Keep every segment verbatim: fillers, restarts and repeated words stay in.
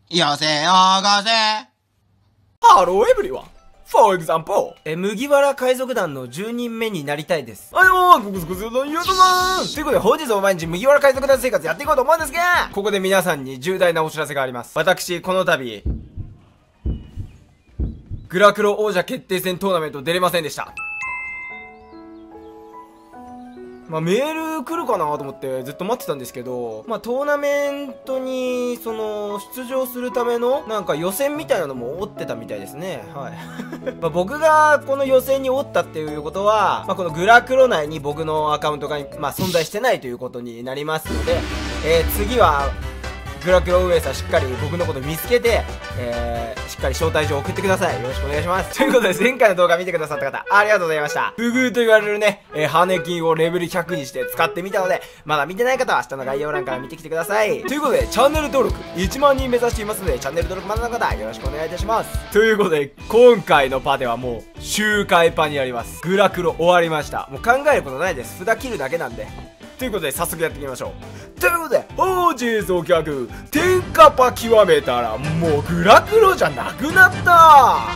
よせよがせ。 ハローエブリワン。For example、え、麦わら海賊団のじゅうにんめになりたいです。はい、おー、ここそこそのよそまーんということで、本日も毎日麦わら海賊団生活やっていこうと思うんですが、ここで皆さんに重大なお知らせがあります。私、この度、グラクロ王者決定戦トーナメント出れませんでした。まあ、メール来るかなと思ってずっと待ってたんですけど、まあ、トーナメントに、その、出場するための、なんか予選みたいなのも折ってたみたいですね。はい。まあ僕がこの予選に折ったっていうことは、まあ、このグラクロ内に僕のアカウントが、まあ、存在してないということになりますので、えー、次は、グラクロ運営さんしっかり僕のこと見つけて、えー、しっかり招待状送ってください。よろしくお願いします。ということで、前回の動画見てくださった方、ありがとうございました。不遇と言われるね、えー、羽根金をレベルひゃくにして使ってみたので、まだ見てない方は下の概要欄から見てきてください。ということで、チャンネル登録いちまんにん目指していますので、チャンネル登録まだの方、よろしくお願いいたします。ということで、今回のパではもう、周回パになります。グラクロ終わりました。もう考えることないです。札切るだけなんで。ということで、早速やっていきましょう。ということで、本日お客、天下パ極めたら、もうグラクロじゃなくなったはい、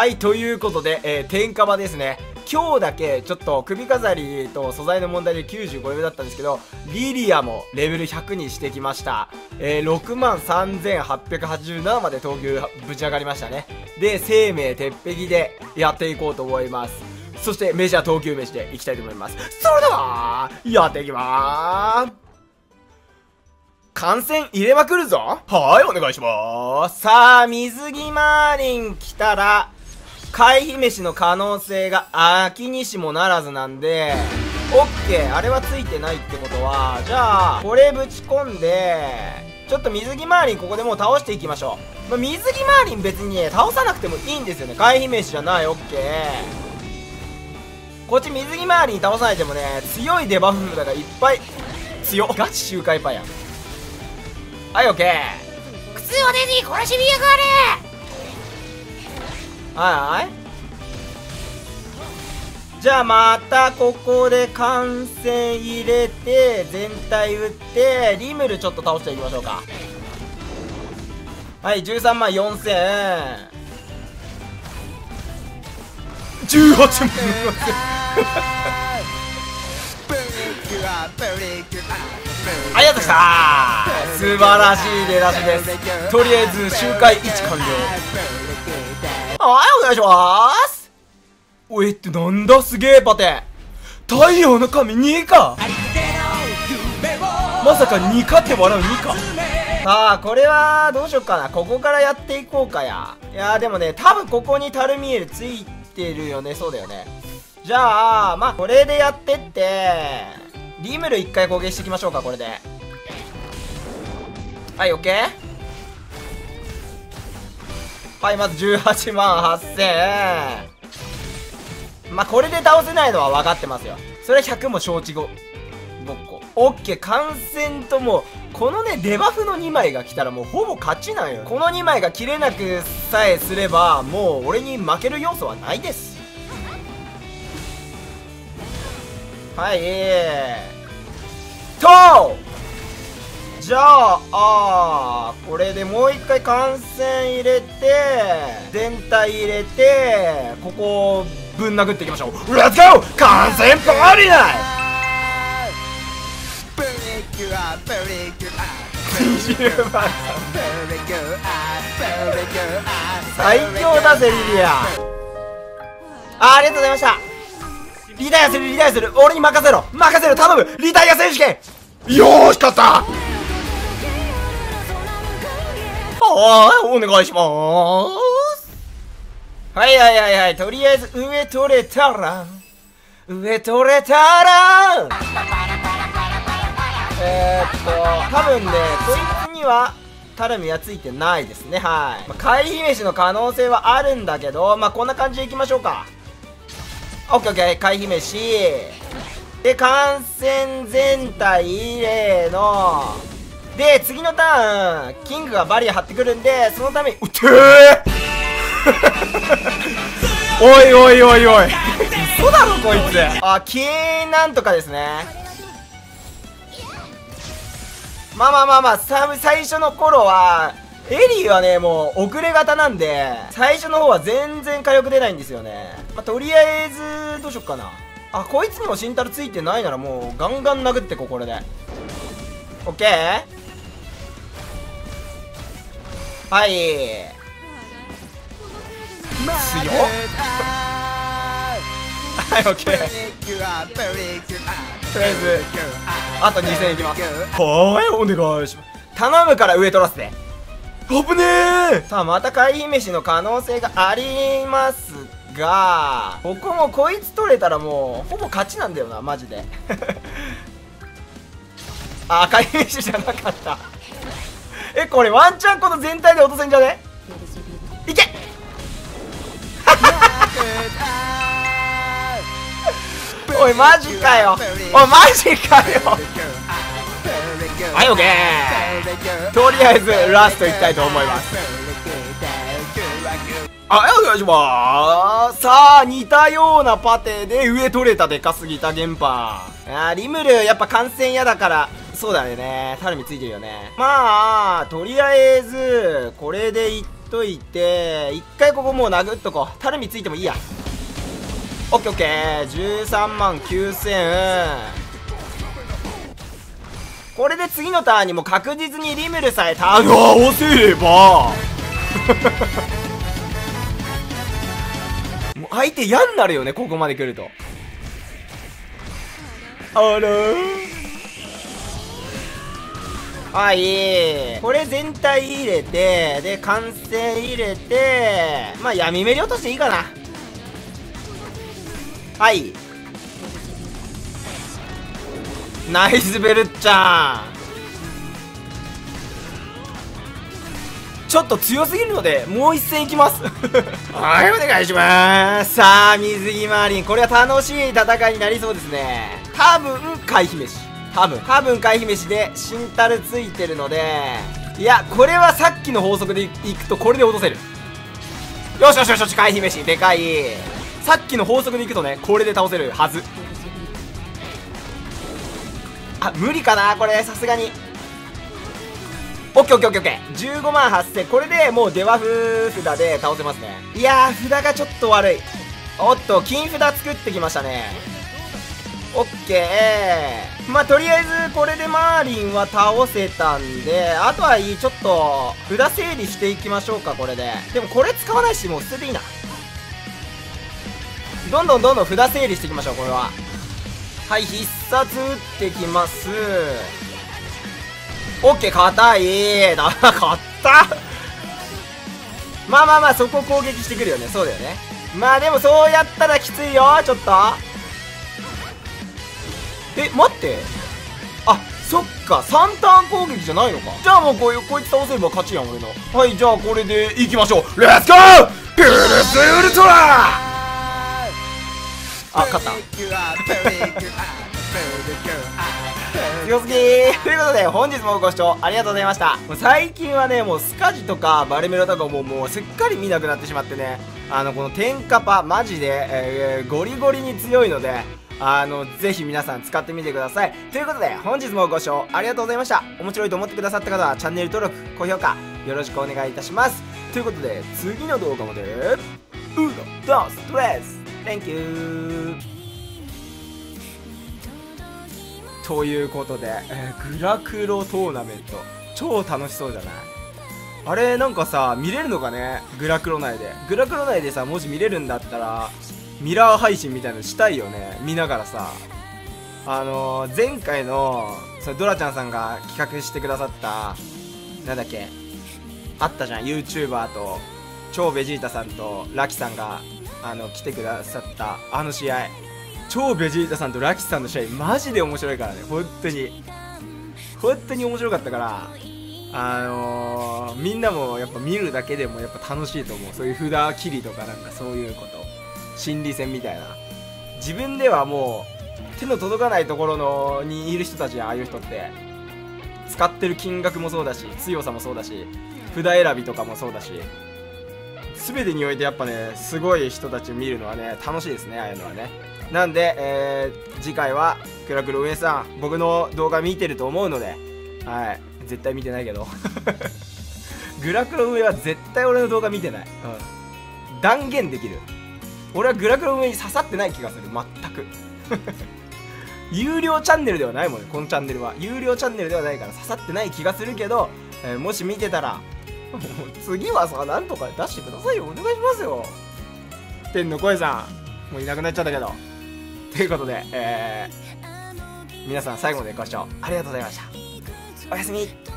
ということで、えー、天下パですね。今日だけ、ちょっと首飾りと素材の問題できゅうじゅうごレベルだったんですけど、リリアもレベルひゃくにしてきました。えー、ろくまんさんぜんはっぴゃくはちじゅうななまで闘牛ぶち上がりましたね。で、生命鉄壁でやっていこうと思います。そしてメジャー投球飯でいきたいと思います。それでは、やっていきまーす。観戦入れまくるぞ。はい、お願いしまーす。さあ、水着マーリン来たら、回避飯の可能性が秋にしもならずなんで、オッケー、あれはついてないってことは、じゃあ、これぶち込んで、ちょっと水着マーリンここでもう倒していきましょう。まあ、水着マーリン別にね、倒さなくてもいいんですよね。回避飯じゃない、オッケー。こっち水着周りに倒さないでもね、強いデバフ札がいっぱい。強っガチ周回パンやん。はい、オッケー。 靴を出に殺しみやがれ。 はいはい。じゃあまたここで感染入れて、全体打って、リムルちょっと倒していきましょうか。はい、じゅうさんまんよんせん。じゅうはちまんありがとうございました。素晴らしい出だしです。とりあえず周回いち完了。はい、お願いします。おえってなんだ、すげえパテ。太陽の神にか。まさかにかって笑うにか。さあ、これはどうしよっかな。ここからやっていこうかや。いやーでもね、多分ここにタルミエルついてるよね。そうだよね。じゃあまあこれでやってって、リムル一回攻撃していきましょうか。これではい、オッケー。はい、まずじゅうはちまんはっせん。まあこれで倒せないのは分かってますよ。それはひゃくも承知後ごっこ。オッケー。感染ともこのねデバフのにまいが来たらもうほぼ勝ちなんよ。このにまいが切れなくさえすればもう俺に負ける要素はないです。はい、とじゃああーこれでもう一回感染入れて全体入れてここをぶん殴っていきましょう。レッツゴー感染パーリナイ最強だぜリリア。あ、ありがとうございました。リタイアするリタイアする俺に任せろ任せろ頼むリタイア選手権よーし勝った。はいお願いしまーす。はいはいはいはいとりあえず上取れたら上取れたらえーっと多分ねこいつにはタルミはついてないですね。はい、まあ、回避飯の可能性はあるんだけどまあこんな感じでいきましょうか。オッケーオッケー回避飯で感染全体入れので次のターンキングがバリア張ってくるんでそのためにうってーおいおいおいおい嘘だろこいつ。あ、キーなんとかですね。 まあまあまあまあ、さ最初の頃は、エリーはね、もう遅れ型なんで、最初の方は全然火力出ないんですよね。まあ、とりあえず、どうしよっかな。あ、こいつにもシンタルついてないならもう、ガンガン殴ってこう、これで。オッケー。はい。強っ。はい、オッケー。とりあえず、あとにせんいきます。はい、お願いします。頼むから上取らせて。危ねえ。さあ、また回避飯の可能性がありますが、ここもこいつ取れたらもう、ほぼ勝ちなんだよな、マジで。あ、回避飯じゃなかった。え、これワンチャンこの全体で落とせんじゃね？いけおい、マジかよ。おい、マジかよ。はい、オッケー。とりあえずラストいきたいと思います。はい、お願いしまーす。さあ、似たようなパテで上取れた。でかすぎたゲンパー。あー、リムルやっぱ感染嫌だから、そうだよね、タルミついてるよね。まあとりあえずこれでいっといて、一回ここもう殴っとこう。タルミついてもいいや。オッケーオッケー。じゅうさんまんきゅうせん。これで次のターンにも確実にリムルさえ倒せればもう相手嫌になるよね、ここまで来ると。あらー、はい、これ全体入れて、で完成入れて、まあ闇メリ落としていいかな。はい、ナイスベルッちゃん。ちょっと強すぎるのでもう一戦いきますはい、お願いします。さあ、水着マーリン、これは楽しい戦いになりそうですね。多分回避飯、多分多分回避飯でシンタルついてるので、いやこれはさっきの法則でいくとこれで落とせる。よしよしよしよし、回避飯でかい。さっきの法則でいくとね、これで倒せるはず。あ、無理かなこれ、さすがに。オッケーオッケーオッケーオッケー。じゅうごまんはっせん。これでもうデバフ札で倒せますね。いやー、札がちょっと悪い。おっと、金札作ってきましたね。オッケー。まあとりあえずこれでマーリンは倒せたんで、あとはいい、ちょっと札整理していきましょうか。これででもこれ使わないし、もう捨てていいな。どんどんどんどん札整理していきましょう。これははい、必殺打ってきます。オッケー、硬い。だ、勝った。まあまあまあ、そこ攻撃してくるよね。そうだよね。まあでもそうやったらきついよ、ちょっと。え、待って。あ、そっか、さんターン攻撃じゃないのか。じゃあもうこうこいつ倒せれば勝ちやん、俺の。はい、じゃあこれでいきましょう。レッツゴーピルスウルトラ。あ、勝った。強すぎー。ということで本日もご視聴ありがとうございました。もう最近はね、もうスカジとかバルメロとかももうすっかり見なくなってしまってね、あのこの天下パマジで、えー、ゴリゴリに強いので、あのぜひ皆さん使ってみてください。ということで本日もご視聴ありがとうございました。面白いと思ってくださった方はチャンネル登録高評価よろしくお願いいたします。ということで次の動画までウノドンストレス Thank you。ということで、えー、グラクロトーナメント超楽しそうじゃない？あれなんかさ、見れるのかね、グラクロ内で。グラクロ内でさ、もし見れるんだったらミラー配信みたいなのしたいよね。見ながらさ、あのー、前回のそれドラちゃんさんが企画してくださったなんだっけあったじゃん、 YouTuber と超ベジータさんとラキさんがあの来てくださったあの試合、超ベジータさんとラキさんの試合マジで面白いからね。本当に本当に面白かったから、あのー、みんなもやっぱ見るだけでもやっぱ楽しいと思う。そういう札切りとかなんかそういうこと、心理戦みたいな。自分ではもう手の届かないところのにいる人たちや、ああいう人って使ってる金額もそうだし、強さもそうだし、札選びとかもそうだし、全てにおいてやっぱね、すごい人たち見るのはね楽しいですね、ああいうのはね。なんで、えー、次回はクラクロ上さん僕の動画見てると思うので、はい絶対見てないけどグラクロ上は絶対俺の動画見てない、うん、断言できる。俺はグラクロ上に刺さってない気がする、全く有料チャンネルではないもんね、このチャンネルは有料チャンネルではないから刺さってない気がするけど、えー、もし見てたら次はさ、なんとか出してくださいよ、お願いしますよ。天の声さんもういなくなっちゃったけど。ということで、えー、皆さん最後までご視聴ありがとうございました。おやすみ。